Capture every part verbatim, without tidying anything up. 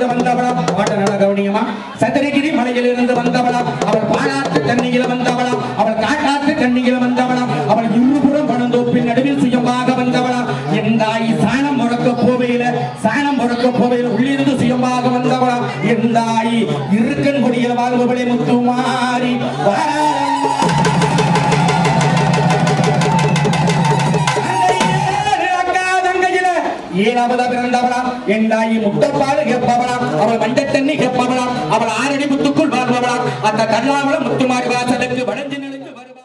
வந்தவளா பாட்ட நல்ல கவனியமா சத்திரகிரி மலையிலிருந்து வந்தவளா அவள் பாலாற்று தண்ணியில வந்தவளா அவள் காட்டாற்று தண்ணியில வந்தவளா அவள் இருபுறம் பணந்தோப்பின் நடுவில் சுயமாக வந்தவளா என் தாய் சாணம் முழக்க போவையில சாணம் முழக்க போவையில உள்ளிருந்து சுயமாக வந்தவளா என் தாய் இருக்கன் கொடியில வாழ்பவளை முத்துமாரி ஏழாவதா பிறந்தவளா என் தாயி முட்டப்பாடு கேட்பவளா அவள் மண்ட தண்ணி கேட்பவளா அவள் ஆரடி முத்துக்குள் வாழ்பவளா அந்த கண்ணாவள முத்துமாரி வாசலுக்கு வளைஞ்சு நினைத்து வருவாள்.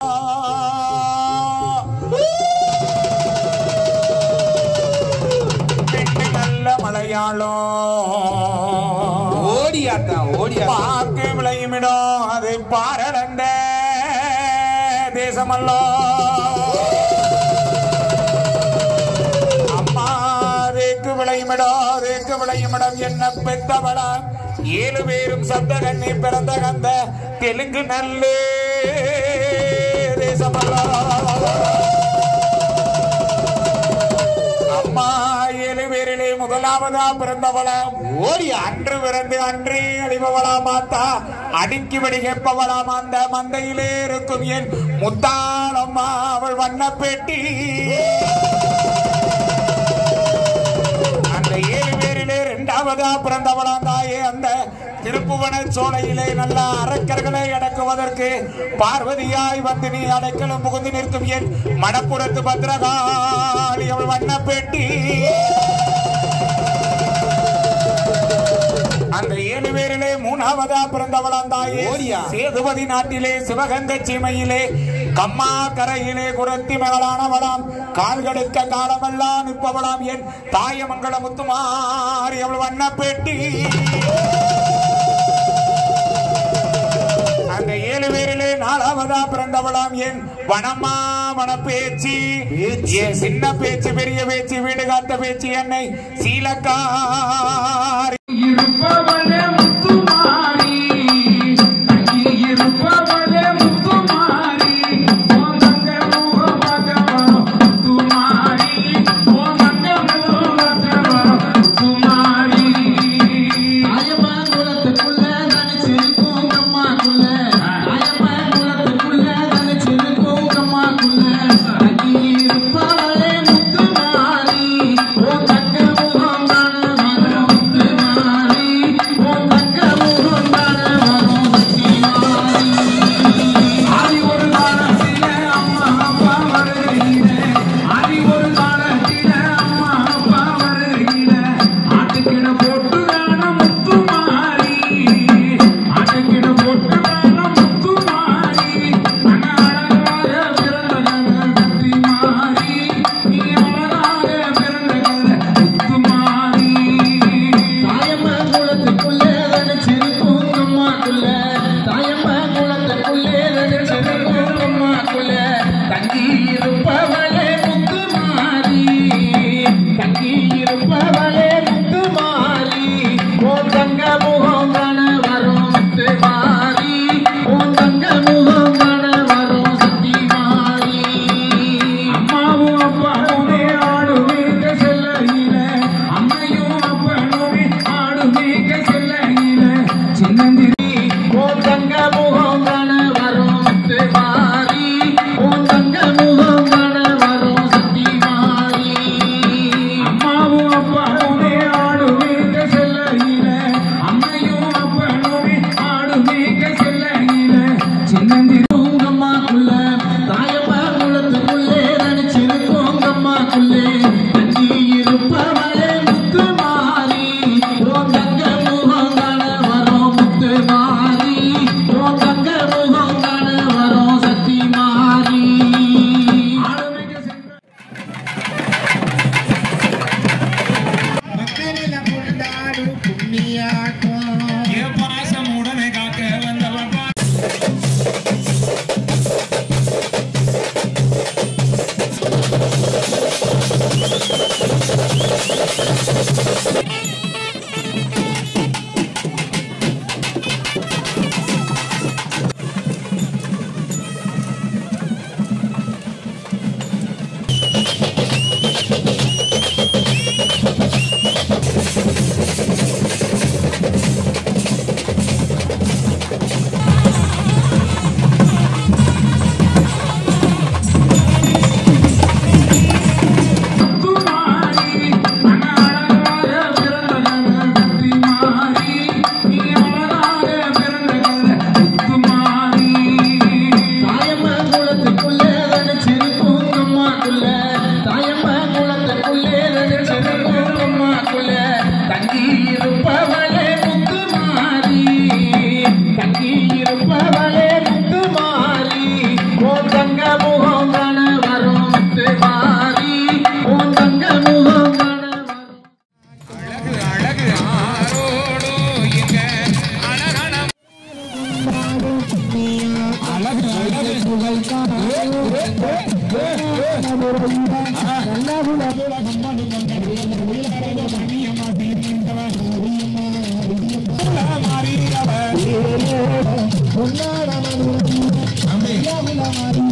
நல்ல மலையாளோ ஓடியாட்டா ஓடியா பார்க்க விளையுமிடம் அது பாரளந்த தேசமல்லோ விளையுமிடம் விளையுமிடம் என்ன பெத்தவளா ஏழு பேரும் சப்த கண்ணி பிறந்த கந்த தெலுங்கு நல்ல தேசமல்லா அம்மா ஏழு பேரிலே முதலாவதா பிறந்தவளா ஓடி அன்று பிறந்து அன்று அழிபவளா மாத்தா அடிக்கி வடி கேட்பவளாம் அந்த மந்தையிலே இருக்கும் என் முத்தாளம்மா அவள் வண்ண பெட்டி ஏழு பேரிலே இரண்டாவதா பிறந்தவளாம் தாயே அந்த திருப்புவன சோலையிலே நல்ல அரக்கர்களை அடக்குவதற்கு பார்வதியாய் வந்து நீ அடைக்கலும் புகுந்து நிறுத்தும் என் மணப்புறத்து பத்திரகாளி அவள் வண்ண பெட்டி அந்த ஏழு பேரிலே மூணாவதா பிறந்தவளாம் தாயே சேதுபதி நாட்டிலே சிவகங்கை சீமையிலே கம்மா கரையிலே குரத்தி மகளானவளாம் கால்கடுக்க காலமெல்லாம் நிற்பவளாம் என் தாயமங்கல முத்துமாரி அவள் வண்ண பெட்டி அந்த ஏழு பேரிலே நாலாவதா பிறந்தவளாம் என் வனமா வன பேச்சு என் சின்ன பேச்சு பெரிய பேச்சு வீடு காத்த பேச்சு என்னை சீலக்காரி இருப்பவளே முத்துமாரி இருப்பவளே முத்துமாரி இருப்பவளே முத்துமாரி ஓ தங்க முகம்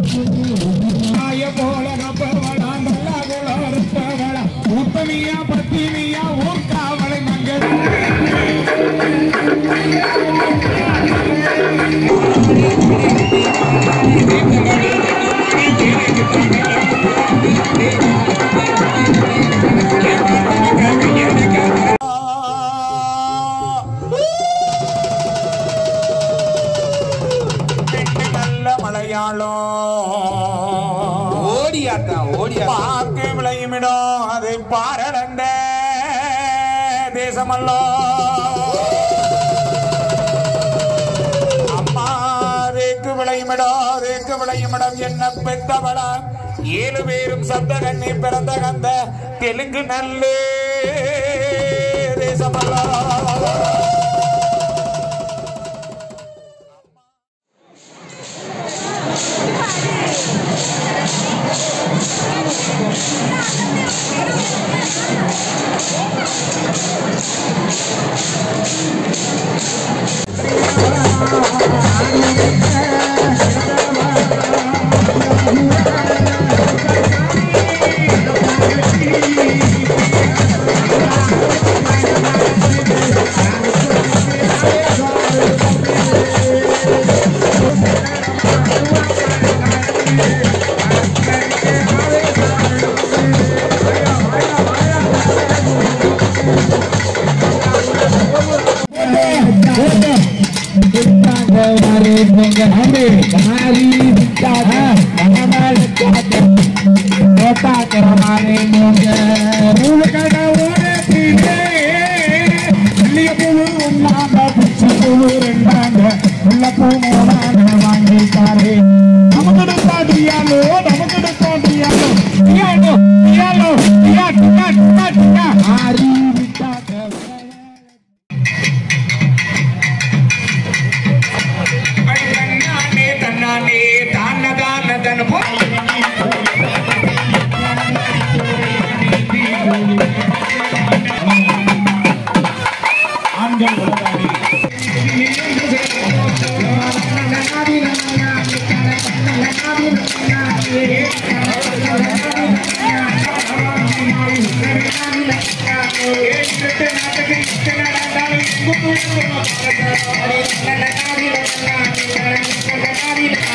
போல கப்பவளா நல்ல குளவளா உத்தமியா பத்தினியா ஊர்காவலை மங்கள் பாக்கு விளையுமிடம் அது பாரளந்த தேசமல்லோ அம்மா ரேக்கு விளையுமிடம் ரேக்கு விளையுமிடம் என்ன பெத்தவளா ஏழு பேரும் சப்த கண்ணி பிறந்த கந்த தெலுங்கு நல்ல தேசமல்லோ Thank you.